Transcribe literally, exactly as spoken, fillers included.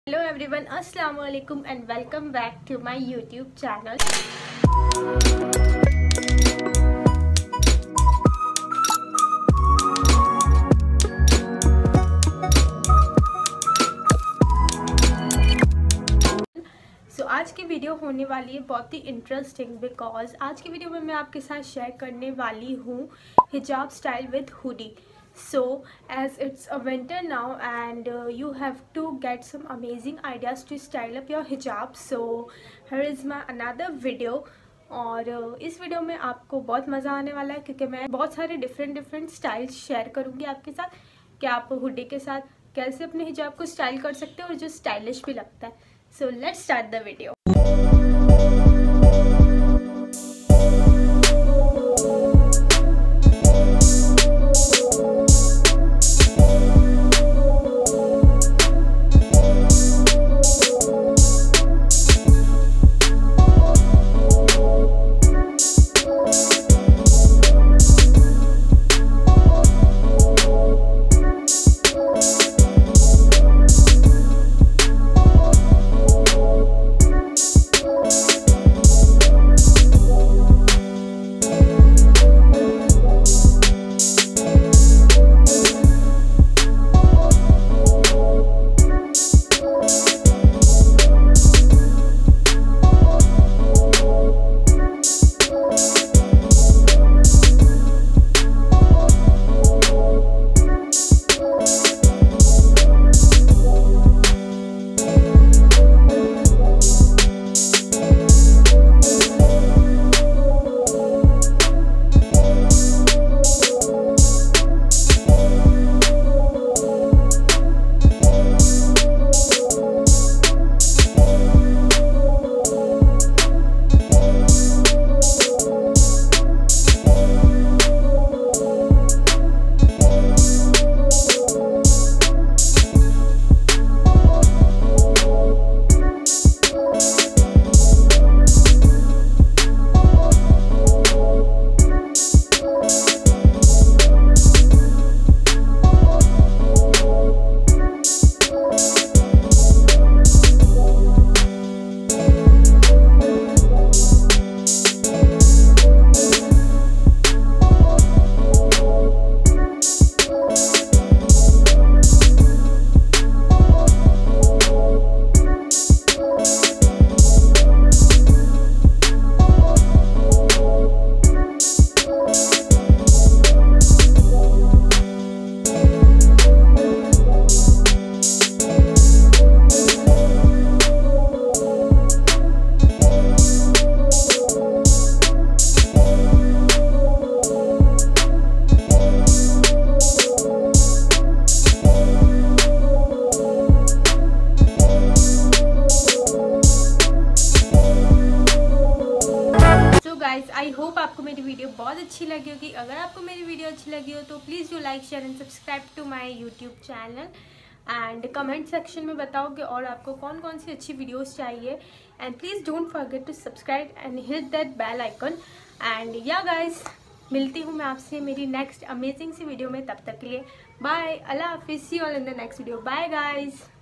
Hello everyone, Assalamu alaikum and welcome back to my YouTube channel. So, आज की video होने वाली है बहुत ही इंटरेस्टिंग बिकॉज आज की वीडियो में मैं आपके साथ शेयर करने वाली हूँ हिजाब style with hoodie. So as it's a winter now and uh, you have to get some amazing ideas to style up your hijab, so here is my another video. और uh, इस video में आपको बहुत मज़ा आने वाला है क्योंकि मैं बहुत सारे डिफरेंट डिफरेंट स्टाइल्स शेयर करूँगी आपके साथ कि आप हुडी के साथ कैसे अपने हिजाब को स्टाइल कर सकते हो और जो स्टाइलिश भी लगता है. So let's start the video. Guys, I hope आपको मेरी वीडियो बहुत अच्छी लगी होगी. अगर आपको मेरी वीडियो अच्छी लगी हो तो please do like share and subscribe to my YouTube channel and comment section में बताओगे और आपको कौन कौन सी अच्छी वीडियोस चाहिए. And please don't forget to subscribe and hit that bell icon. And yeah guys, मिलती हूँ मैं आपसे मेरी नेक्स्ट अमेजिंग सी वीडियो में. तब तक के लिए बाय, अल्लाह हाफिज़, see you all in the next video. Bye guys.